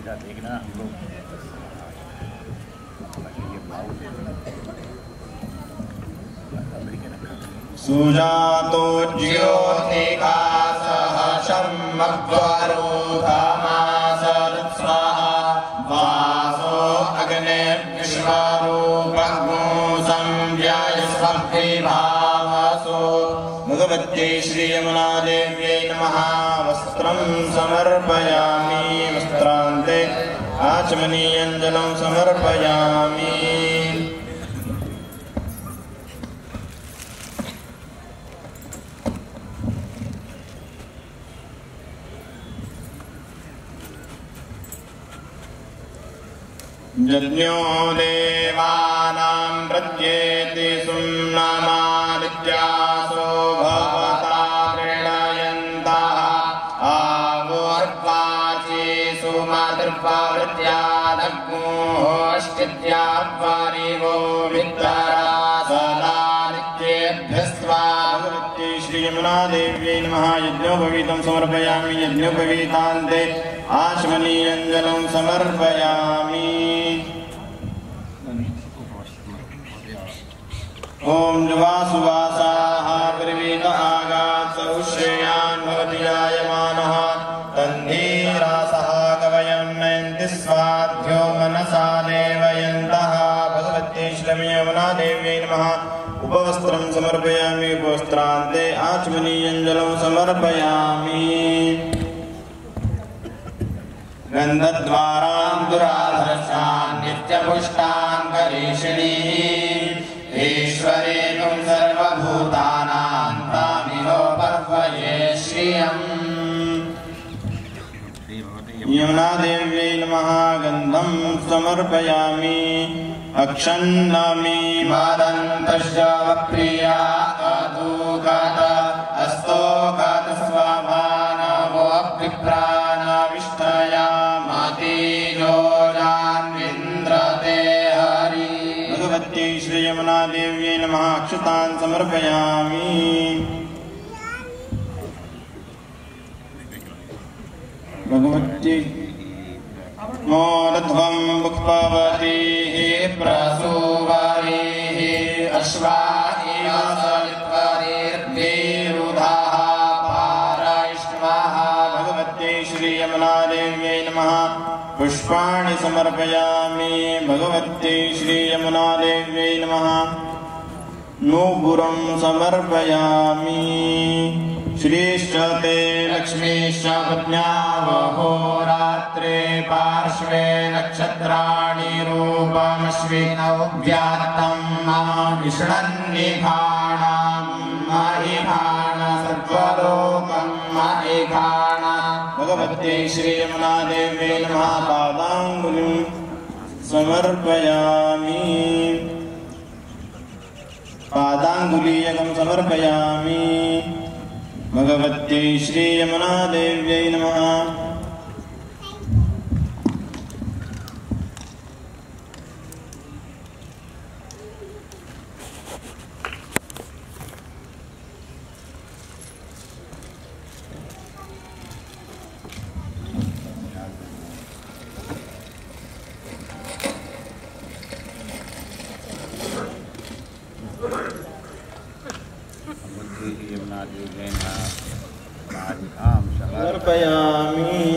सीधा देखना हम लोग ये ब्लाउज सुजातो ज्योतिका सहर्षं मग्वरूथमासरुत्स्वा वासो अग्ने विश्वरूपगुंसं व्यायस्वभिभावसो भगवत्यै श्रीयमुनादेव्यै नमः। वस्त्रं समर्पयामि वस्त्रान्ते आचमनीयञ्जलं समर्पयामि। यज्ञो देवानां प्रत्येति सुम्नमादित्यासो भवता प्रणयन्तः आवोर्वाचेषु मातृपावृत्यादग्नोष्टित्याद्वारिवो वित्तरा सदा नित्येभ्यस्त्वा। भगवत्यै श्रीयमुनादेव्यै नमः। यज्ञोपवीतं समर्पयामि यज्ञोपवीतान्ते आचमनीयञ्जलं समर्पयामि। ओम जुवासुवासाः ब्रवीत आगात् सहुश्रेयान् भवति जायमानः तन्धीरासः कवयं नयन्ति स्वाध्यो मनसा देवयन्तः। भगवत्यै श्रीयमुनादेव्यै नमः। उपवस्त्रं समर्पयामि उपवस्त्रान्ते आचमनीयञ्जलं समर्पयामि। गन्धद्वारां दुराधर्षान् नित्यपुष्टान् करीषिणीः ईश्वरेणुं सर्वभूतानां तामिहो पर्वये श्रियम्। यमुनादेव्यै नमः। गन्धं समर्पयामि अक्षन्नामि वादन्तश्च वक्रिया अदूगत अस्तोगत स्वभानवो विप्राणविष्टया मतिजोजान्विन्द्रते हरि। भगवत्यै श्रीयमुनादेव्यै नमः। अक्षतान् समर्पयामि। भगवत्यै मोदध्वं मुक्पवतीः प्रसूवरीः अश्वाः सलित्वरीर्भिरुधाः पारयिष्मः। भगवत्यै श्रीयमुनादेव्यै नमः। पुष्पाणि समर्पयामि। भगवत्यै श्रीयमुनादेव्यै नमः। नूपुरं समर्पयामि। श्रीश्च ते लक्ष्मीश्च पत्न्यावहोरात्रे पार्श्वे नक्षत्राणि रूपमश्विनौ व्यात्तं विष्णन्निघाणां महिघाण सर्वलोकं महिघाण। भगवत्यै श्रीयमुनादेव्यै नमः। पादाङ्गुलिं समर्पयामि। पादाङ्गुलीयकं समर्पयामि। भगवत्यै श्रीयमुनादेव्यै नमः। समर्पयामि।